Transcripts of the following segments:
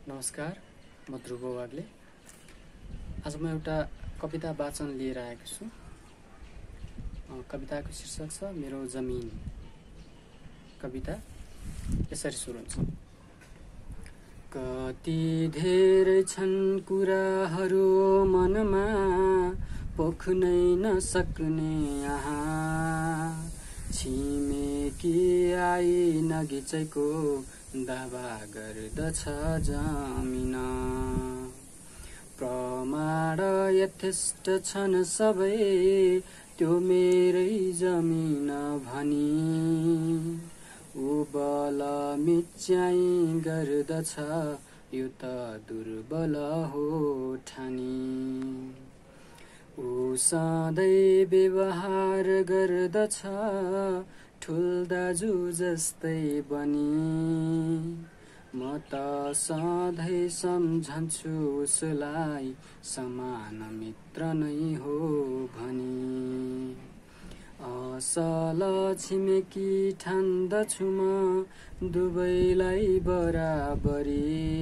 नमस्कार, म ध्रुव वाग्ले। आज म एउटा कविता वाचन लिएर आएको छु। कविताको शीर्षक छ मेरो जमिन। कविता यसरी सुरु हुन्छ। कति धेरै छन् कुराहरू मनमा पोख्नै नसक्ने यहाँ, छिमेकी आई नगिचैको दावा गर्दछ जमिन। प्रमाण यथेष्ट छन् सबै त्यो मेरै जमिन भनी, उबल मिच्याइ गर्दछ यो त दुर्बल हो ठानी। ऊ सधैँ व्यवहार गर्दछ ठुल दाजु जस्तै बनी, म त सधैँ सम्झन्छु उसलाई समान मित्र नै हो भनी। असल छिमेकी ठान्दछु म दुवैलाई बराबरी,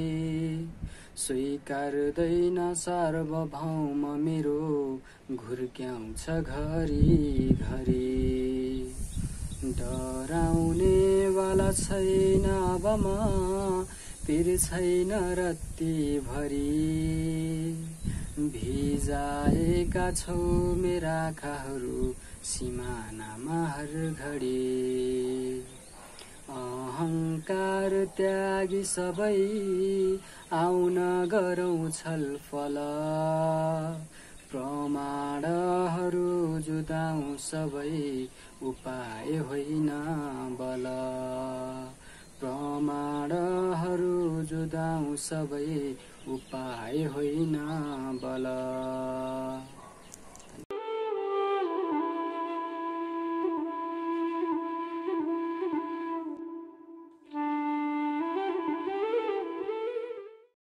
स्वीकार्दैन सार्वभौम मेरो घुर्क्याउँछ घरी घरी। डराउने वाला छैन अब म पिर छैन रत्ती भरी, भिजाएका छौ मेरा आँखाहरू सिमानामा हर घडी। अहङ्कार त्यागी सबै आउन गरौँ छलफल, प्रमाणहरू जुदाउँ सबै उपाय होइन बल। प्रमाणहरू जुदाउँ सबै उपाय होइन बल।